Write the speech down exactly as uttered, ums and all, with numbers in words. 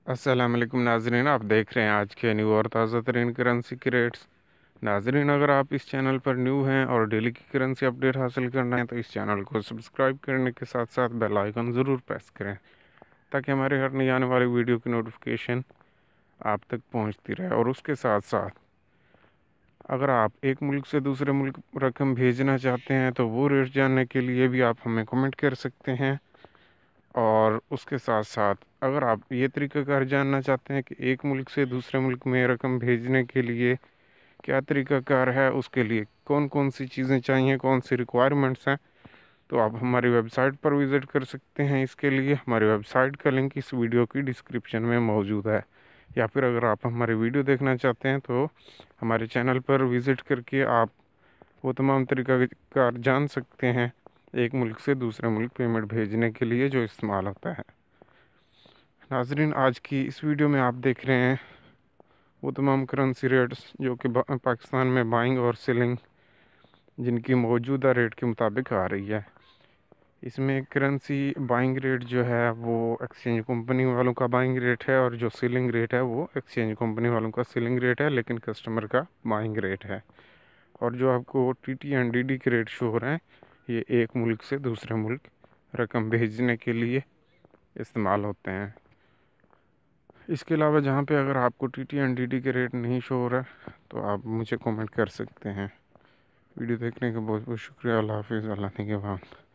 अस्सलाम वालेकुम नाजरीन, आप देख रहे हैं आज के न्यू और ताज़ा तरीन करेंसी के रेट्स। नाजरीन, अगर आप इस चैनल पर न्यू हैं और डेली की करेंसी अपडेट हासिल करना है तो इस चैनल को सब्सक्राइब करने के साथ साथ बेल आइकन ज़रूर प्रेस करें ताकि हमारे हर नई आने वाली वीडियो की नोटिफिकेशन आप तक पहुंचती रहे। और उसके साथ साथ अगर आप एक मुल्क से दूसरे मुल्क रकम भेजना चाहते हैं तो वो रेट जानने के लिए भी आप हमें कमेंट कर सकते हैं। और उसके साथ साथ अगर आप ये तरीक़ाकार जानना चाहते हैं कि एक मुल्क से दूसरे मुल्क में रकम भेजने के लिए क्या तरीक़ाकार है, उसके लिए कौन कौन सी चीज़ें चाहिए, कौन सी रिक्वायरमेंट्स हैं, तो आप हमारी वेबसाइट पर विज़िट कर सकते हैं। इसके लिए हमारी वेबसाइट का लिंक इस वीडियो की डिस्क्रिप्शन में मौजूद है। या फिर अगर आप हमारी वीडियो देखना चाहते हैं तो हमारे चैनल पर विज़िट करके आप वो तमाम तरीक़ाकार जान सकते हैं एक मुल्क से दूसरे मुल्क पेमेंट भेजने के लिए जो इस्तेमाल होता है। नाजरीन, आज की इस वीडियो में आप देख रहे हैं वो तमाम करेंसी रेट्स जो कि पाकिस्तान में बाइंग और सेलिंग जिनकी मौजूदा रेट के मुताबिक आ रही है। इसमें करेंसी बाइंग रेट जो है वो एक्सचेंज कंपनी वालों का बाइंग रेट है और जो सेलिंग रेट है वो एक्सचेंज कंपनी वालों का सेलिंग रेट है, लेकिन कस्टमर का बाइंग रेट है। और जो आपको T T and D D के रेट शो हो रहे हैं ये एक मुल्क से दूसरे मुल्क रकम भेजने के लिए इस्तेमाल होते हैं। इसके अलावा जहाँ पे अगर आपको T T and D D के रेट नहीं शो हो रहा है तो आप मुझे कमेंट कर सकते हैं। वीडियो देखने का बहुत बहुत शुक्रिया। अल्लाह हाफिज़। अल्लाह के बाद।